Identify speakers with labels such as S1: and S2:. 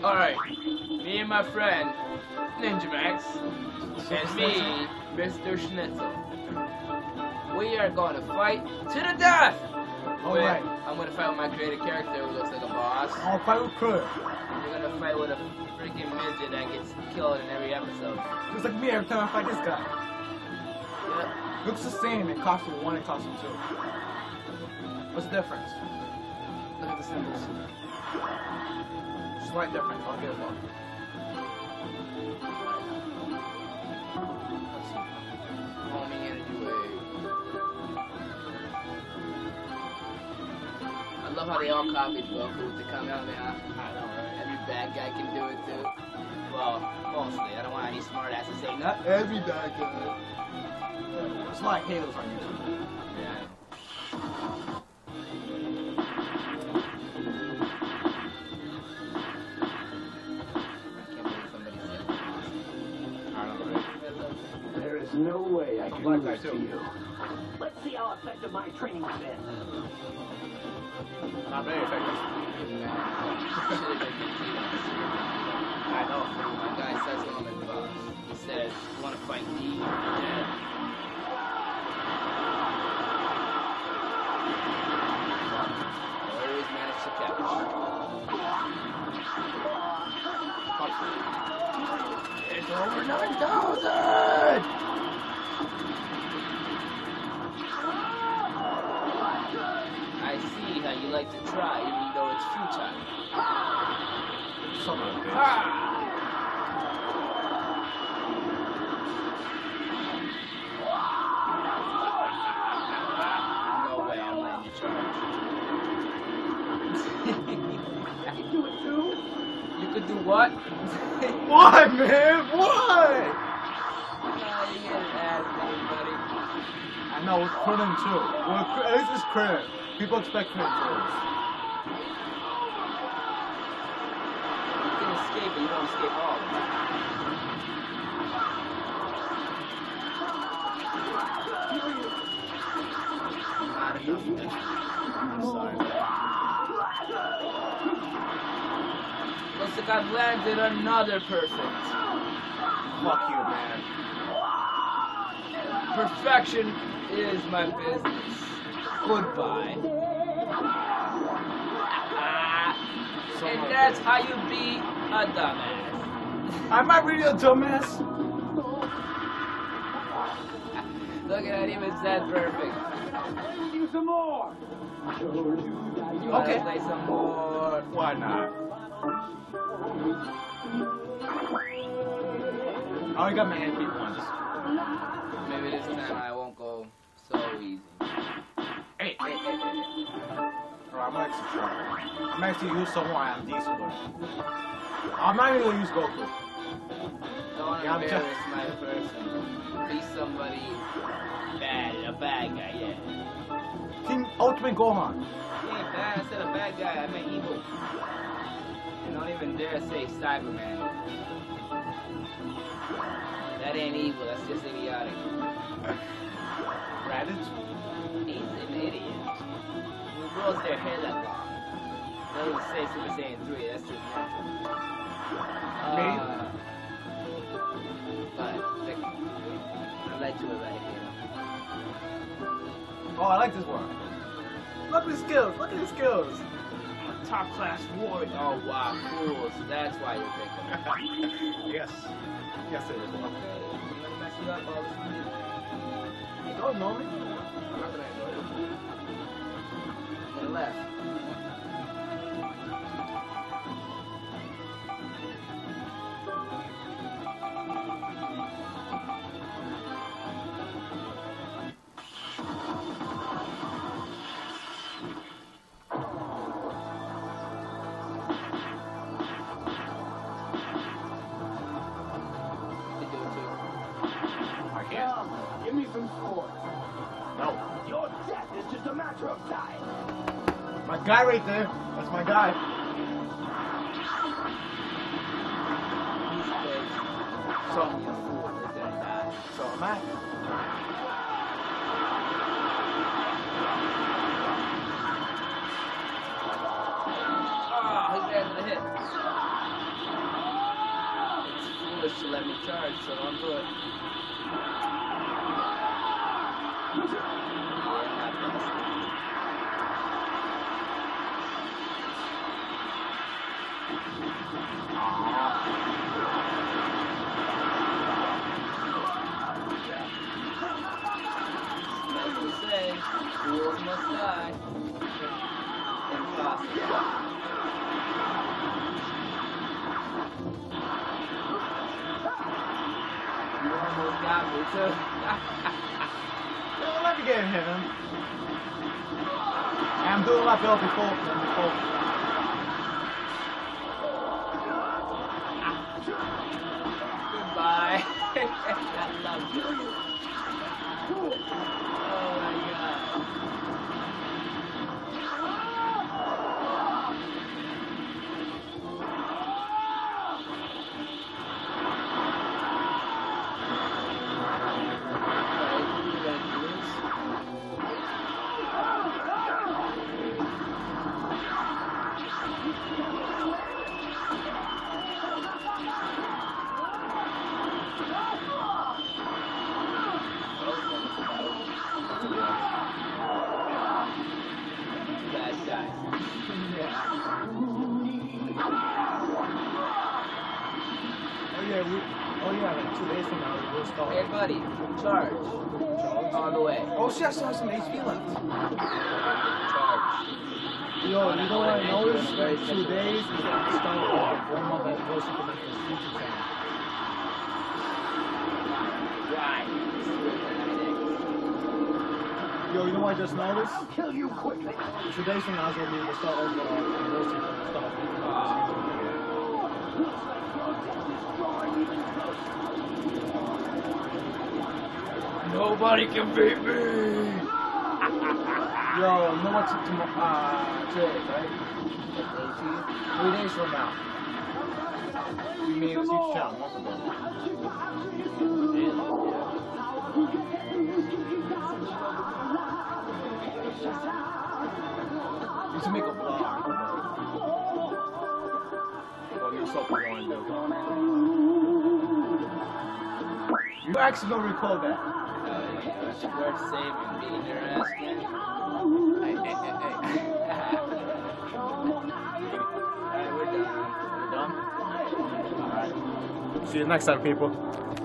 S1: Alright, me and my friend, ninjam3x, and me, Mr. Schnitzel. We are going to fight to the death!
S2: Alright.
S1: I'm going to fight with my creative character who looks like a boss.
S2: I'll fight with Kurt.
S1: We're going to fight with a freaking midget that gets killed in every episode.
S2: Looks like me every time I fight this guy.
S1: Yep.
S2: Looks the same in costume 1 and costume 2. What's the difference?
S1: Look at the symbols.
S2: Slight difference, I'll give it one.
S1: Homing energy wave. I love how they all copied Goku with the Kamehameha.
S2: I know, right?
S1: Every bad guy can do it too. Well, mostly. I don't want any smart ass to say not every bad guy.
S2: It's like Halo's on YouTube.
S1: Yeah.
S3: There is no way I can
S2: Black
S3: lose
S2: guy
S3: to
S2: too.
S3: you. Let's see how effective my training has been.
S2: Not very effective.
S1: I know. My guy says on his box. He says, "You want to fight me?" Yeah. Always manage to catch. It's over 9,000! I see how you like to try, even though it's futile.
S2: Son of a bitch.
S1: No way, I'm letting you charge.
S3: I can do it too.
S1: You could do what?
S2: Why, man? Why?
S1: You get an ass, buddy.
S2: I know, it's Krillin too. Well, at least it's Krillin. People expect Krillin too.
S1: You can escape, but you don't escape all of it. Not enough, man. I'm sorry, man. Looks like I've landed another perfect.
S2: Fuck you, man.
S1: Perfection is my business. Goodbye. And that's how you be a dumbass.
S2: Am I really a dumbass?
S1: Look at that, even said perfect.
S3: You some more.
S1: You wanna
S2: Okay.
S1: play some more?
S2: Why not? I only got my hand beat once.
S1: Maybe this time I won't go so easy.
S2: Hey. Bro, I'm gonna actually try. I'm actually use someone I'm decent with. I'm not even gonna use Goku.
S1: Don't
S2: Yeah, I'm
S1: embarrass my person. Be somebody bad, a bad guy, yeah.
S2: Team Ultimate Gohan.
S1: He ain't bad, I said a bad guy, I meant evil. And don't even dare say Cyberman. That ain't evil, that's just idiotic.
S2: Raditz?
S1: He's an idiot. Who grows their hair that long? They would say Super Saiyan 3, that's just natural. But, I like to it right here.
S2: Oh, I like this one. Look at the skills. Look at the skills.
S1: A top class warrior. Oh wow, cool. So that's why you're picking.
S2: Yes. Yes, it is.
S1: Okay, I'm gonna mess you up all this time.
S2: You don't know me?
S1: I'm not gonna enjoy it. I'm gonna laugh.
S2: I can't.
S3: Come, give me some scores.
S2: No.
S3: Your death is just a matter of time.
S2: My guy right there. That's my guy. So, so am I.
S1: Oh, he's there to the hit. Fools must die. Impossible. You almost got me too.
S2: Well, let me get him. I'm doing my build before.
S1: Goodbye. I love you. Oh my god.
S2: Like 2 days from now, we'll start.
S1: Hey buddy, charge. On the way.
S2: Oh shit, I still have some HP left.
S1: Charge.
S2: Yo, you know what I noticed? Like 2 days, we start like 1 month anniversary for my YouTube channel.
S1: Right.
S2: Yo, you know what I just noticed?
S3: I'll kill you quickly.
S2: 2 days from now is gonna be the start of anniversary for the start of
S1: Nobody can beat me.
S2: Yo, you know what's today, right? 3 days from now. We made a YouTube channel, month ago. You should make a vlog. Well, you're so going to do. You're actually gonna record that.
S1: It's worth saving, beating your ass, man. Hey. Alright, we're done.
S2: We're done? Alright. See you next time, people.